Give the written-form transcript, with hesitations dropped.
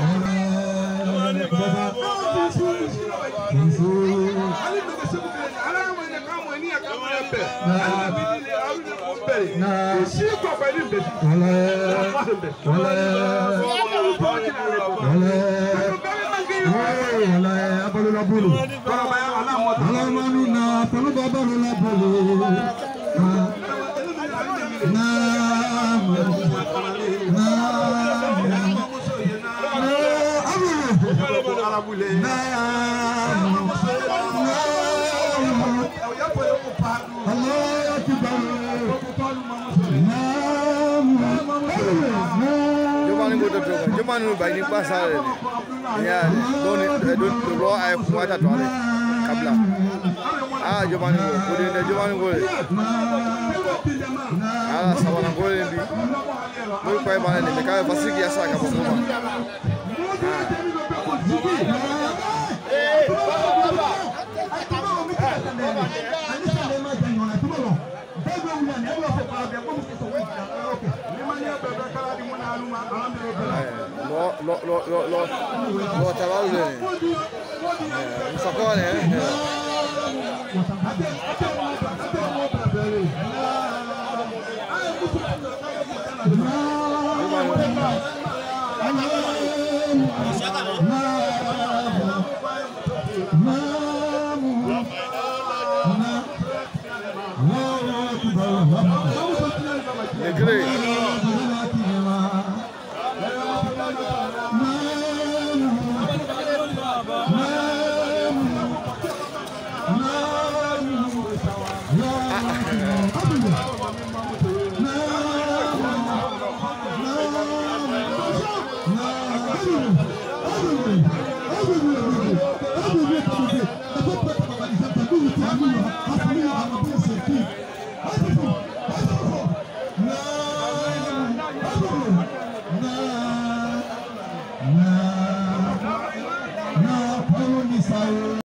Jomanu by the passer. Yeah, don't blow I water to Kabla. Ah, Jomanu, put in the Jomanu. Ah, someone going to be. Look by my name, the guy of Pasiki Asaka.